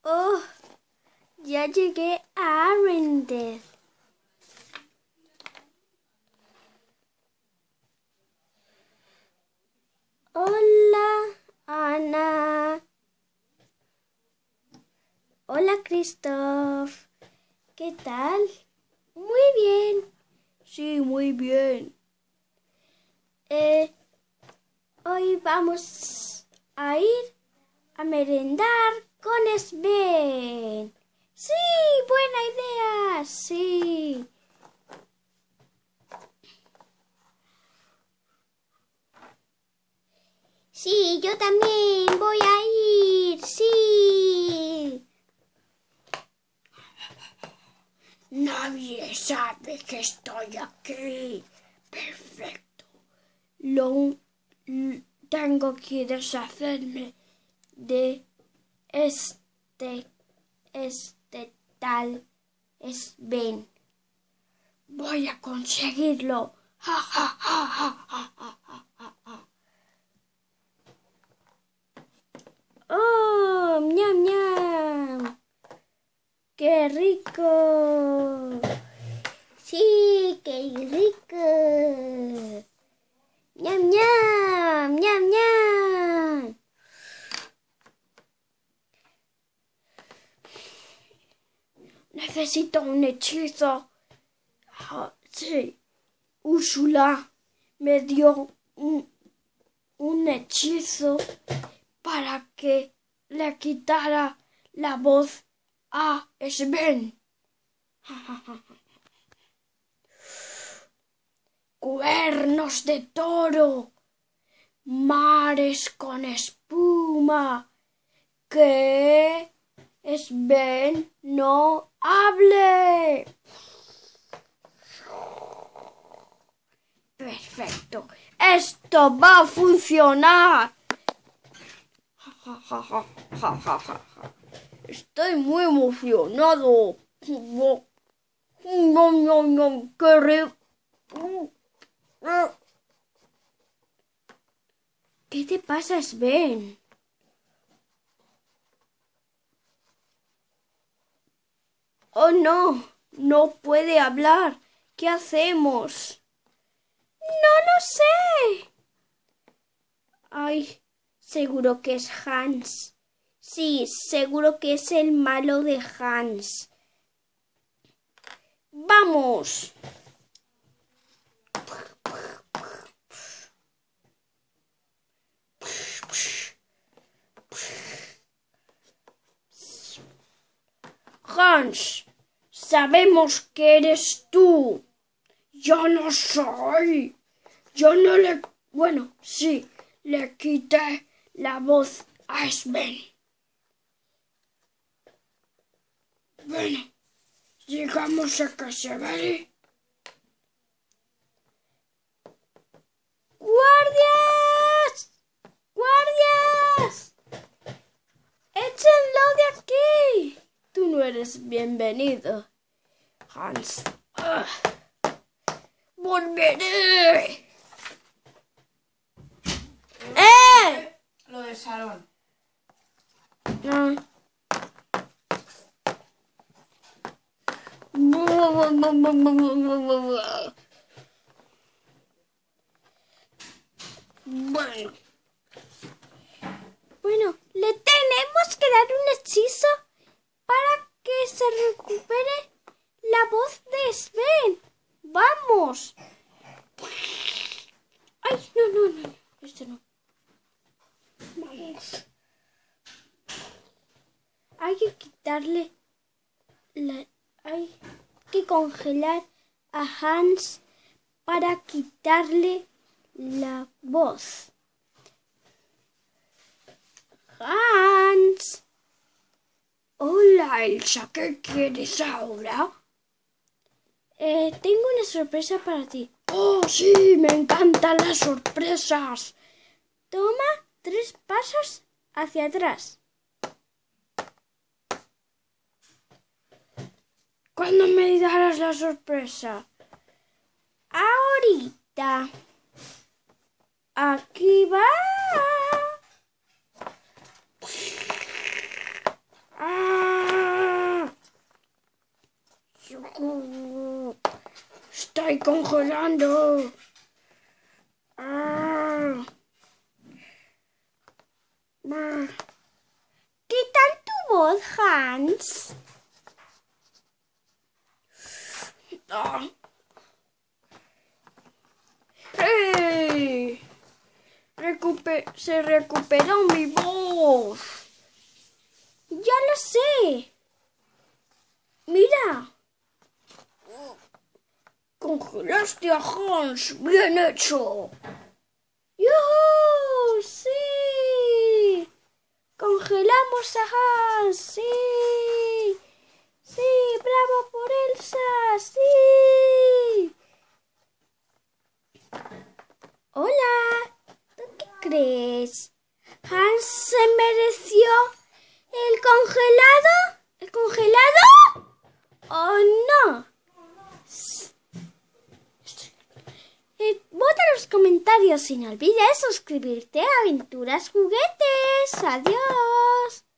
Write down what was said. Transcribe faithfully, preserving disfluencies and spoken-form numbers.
Oh, ya llegué a Arendelle. Hola, Ana. Hola, Christoph. ¿Qué tal? Muy bien. Sí, muy bien. Eh, hoy vamos a ir a merendar con Sven. Sí, buena idea. Sí. Sí, yo también voy a ir. Sí. Nadie sabe que estoy aquí. Perfecto. Lo tengo que deshacerme de este, este tal Sven. Voy a conseguirlo. Ja, ja, ja, ja, ja, ja, ja, ja. ¡Oh, miam, miam! ¡Qué rico! Sí, qué rico. ¡Miam, miam! ¡Miam, miam! Necesito un hechizo. Ah, sí. Úrsula me dio un, un hechizo para que le quitara la voz a Sven. Cuernos de toro, mares con espuma, que Sven no hable. Perfecto, esto va a funcionar. Ja, ja, ja, ja, ja, ja. Estoy muy emocionado. No, no, no, qué rico. ¿Qué te pasa, Sven? Oh, no, no puede hablar. ¿Qué hacemos? No lo sé. Ay, seguro que es Hans. Sí, seguro que es el malo de Hans. ¡Vamos! Hans, sabemos que eres tú. Yo no soy. Yo no le... Bueno, sí, le quité la voz a Sven. Bueno, llegamos a casa, ¿vale? ¡Guardias! ¡Guardias! ¡Échenlo de aquí! Tú no eres bienvenido, Hans. ¡Ah! ¡Volveré! ¡Eh! Lo del salón. No. Bueno. Bueno, le tenemos que dar un hechizo para que se recupere la voz de Sven. ¡Vamos! ¡Ay, no, no, no! Esto no. Vamos. Hay que quitarle la... Hay que congelar a Hans para quitarle la voz. Hans. Hola, Elsa, ¿qué quieres ahora? Eh, tengo una sorpresa para ti. Oh, sí, me encantan las sorpresas. Toma tres pasos hacia atrás. ¿Cuándo me darás la sorpresa? Ahorita. Aquí va. ¡Ah! estoy congelando. Ah. Ah. ¿Qué tal tu voz, Hans? Ah. ¡Hey! Recupe- se recuperó mi voz. Ya lo sé. Mira. Congelaste a Hans. Bien hecho. ¡Yuhu! ¡Sí! Congelamos a Hans. ¡Sí! ¡Sí! ¡Bravo por Elsa! ¡Sí! Hola. ¿Tú qué crees? ¿Hans se mereció el congelado? ¿El congelado? ¿O no? Eh, vota en los comentarios y no olvides suscribirte a Aventuras Juguetes. Adiós.